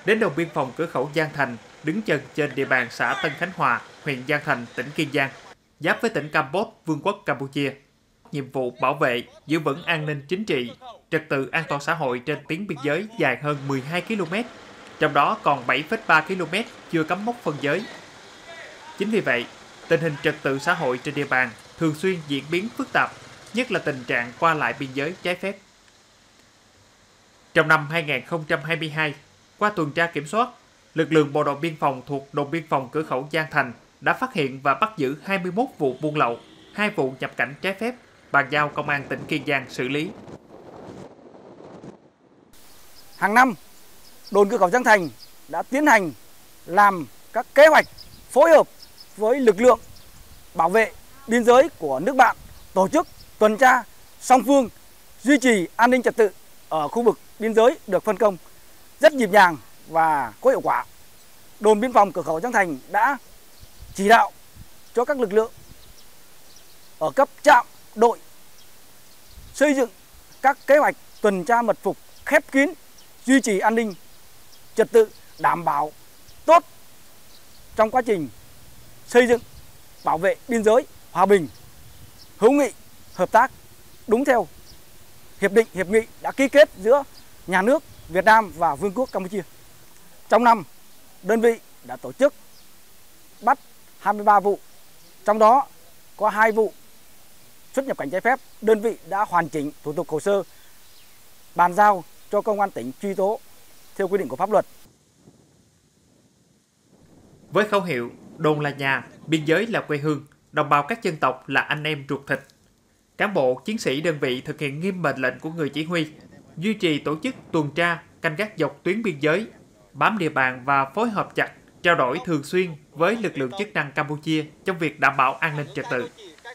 đến đồn biên phòng cửa khẩu Giang Thành, đứng chân trên địa bàn xã Tân Khánh Hòa, huyện Giang Thành, tỉnh Kiên Giang, giáp với tỉnh Campuchia, Vương quốc Campuchia. Nhiệm vụ bảo vệ, giữ vững an ninh chính trị, trật tự an toàn xã hội trên tuyến biên giới dài hơn 12 km, trong đó còn 7,3 km chưa cắm mốc phân giới. Chính vì vậy, tình hình trật tự xã hội trên địa bàn thường xuyên diễn biến phức tạp, nhất là tình trạng qua lại biên giới trái phép. Trong năm 2022, qua tuần tra kiểm soát, lực lượng bộ đội biên phòng thuộc đồn biên phòng cửa khẩu Giang Thành đã phát hiện và bắt giữ 21 vụ buôn lậu, 2 vụ nhập cảnh trái phép, bàn giao công an tỉnh Kiên Giang xử lý. Hàng năm, đồn cửa khẩu Giang Thành đã tiến hành làm các kế hoạch phối hợp với lực lượng bảo vệ biên giới của nước bạn, tổ chức tuần tra song phương, duy trì an ninh trật tự ở khu vực biên giới được phân công rất nhịp nhàng và có hiệu quả. Đồn biên phòng cửa khẩu Giang Thành đã chỉ đạo cho các lực lượng ở cấp trạm, đội xây dựng các kế hoạch tuần tra mật phục khép kín, duy trì an ninh trật tự, đảm bảo tốt trong quá trình xây dựng bảo vệ biên giới hòa bình, hữu nghị, hợp tác đúng theo hiệp định, hiệp nghị đã ký kết giữa nhà nước Việt Nam và Vương quốc Campuchia. Trong năm, đơn vị đã tổ chức bắt 23 vụ, trong đó có 2 vụ xuất nhập cảnh trái phép. Đơn vị đã hoàn chỉnh thủ tục hồ sơ, bàn giao cho công an tỉnh truy tố theo quy định của pháp luật. Với khẩu hiệu đồn là nhà, biên giới là quê hương, đồng bào các dân tộc là anh em ruột thịt, cán bộ chiến sĩ đơn vị thực hiện nghiêm mệnh lệnh của người chỉ huy, duy trì tổ chức tuần tra, canh gác dọc tuyến biên giới, bám địa bàn và phối hợp chặt, trao đổi thường xuyên với lực lượng chức năng Campuchia trong việc đảm bảo an ninh trật tự.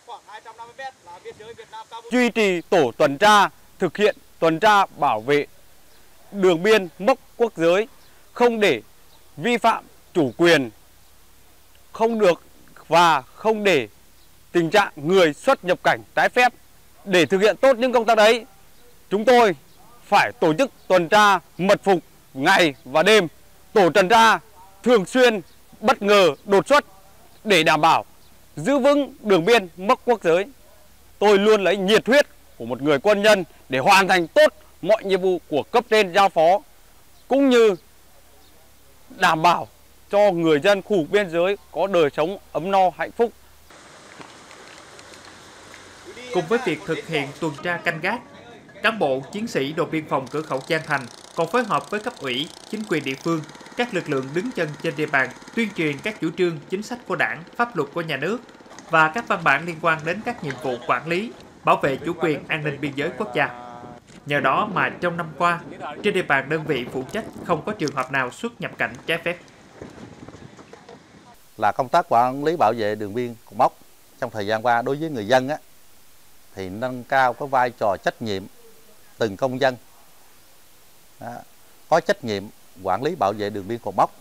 Duy trì tổ tuần tra, thực hiện tuần tra bảo vệ đường biên mốc quốc giới, không để vi phạm chủ quyền, không để tình trạng người xuất nhập cảnh trái phép. Để thực hiện tốt những công tác đấy, chúng tôi phải tổ chức tuần tra mật phục ngày và đêm, tổ tuần tra thường xuyên bất ngờ đột xuất để đảm bảo giữ vững đường biên mốc quốc giới. Tôi luôn lấy nhiệt huyết của một người quân nhân để hoàn thành tốt mọi nhiệm vụ của cấp trên giao phó, cũng như đảm bảo cho người dân khu vực biên giới có đời sống ấm no hạnh phúc. Cùng với việc thực hiện tuần tra canh gác, cán bộ chiến sĩ đồn biên phòng cửa khẩu Giang Thành còn phối hợp với cấp ủy, chính quyền địa phương, các lực lượng đứng chân trên địa bàn tuyên truyền các chủ trương, chính sách của Đảng, pháp luật của nhà nước và các văn bản liên quan đến các nhiệm vụ quản lý, bảo vệ chủ quyền an ninh biên giới quốc gia. Nhờ đó mà trong năm qua, trên địa bàn đơn vị phụ trách không có trường hợp nào xuất nhập cảnh trái phép. Là công tác quản lý bảo vệ đường biên cột mốc trong thời gian qua đối với người dân thì nâng cao cái vai trò trách nhiệm từng công dân có trách nhiệm quản lý bảo vệ đường biên cột mốc.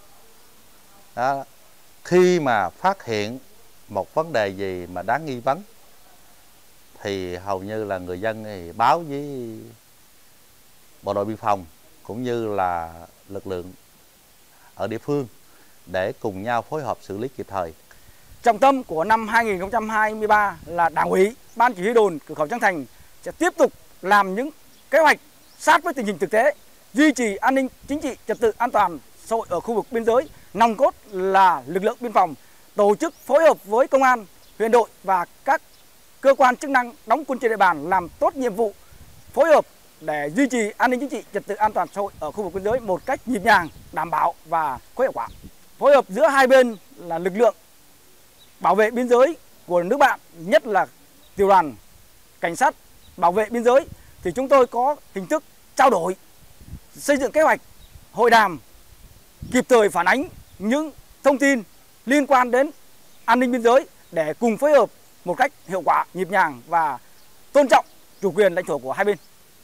Khi mà phát hiện một vấn đề gì mà đáng nghi vấn thì hầu như là người dân thì báo với bộ đội biên phòng cũng như là lực lượng ở địa phương để cùng nhau phối hợp xử lý kịp thời. Trọng tâm của năm 2023 là Đảng ủy, Ban chỉ huy đồn cửa khẩu Giang Thành sẽ tiếp tục làm những kế hoạch sát với tình hình thực tế, duy trì an ninh chính trị, trật tự an toàn xã hội ở khu vực biên giới. Nòng cốt là lực lượng biên phòng tổ chức phối hợp với công an, huyện đội và các cơ quan chức năng đóng quân trên địa bàn làm tốt nhiệm vụ phối hợp để duy trì an ninh chính trị, trật tự an toàn xã hội ở khu vực biên giới một cách nhịp nhàng, đảm bảo và có hiệu quả. Phối hợp giữa hai bên là lực lượng bảo vệ biên giới của nước bạn, nhất là tiểu đoàn cảnh sát bảo vệ biên giới, thì chúng tôi có hình thức trao đổi, xây dựng kế hoạch, hội đàm, kịp thời phản ánh những thông tin liên quan đến an ninh biên giới để cùng phối hợp một cách hiệu quả, nhịp nhàng và tôn trọng chủ quyền lãnh thổ của hai bên.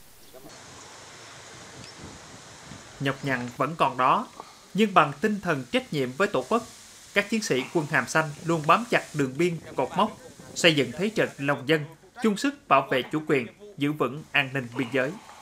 Nhọc nhằn vẫn còn đó, nhưng bằng tinh thần trách nhiệm với Tổ quốc, các chiến sĩ quân hàm xanh luôn bám chặt đường biên cột mốc, xây dựng thế trận lòng dân, chung sức bảo vệ chủ quyền, giữ vững an ninh biên giới.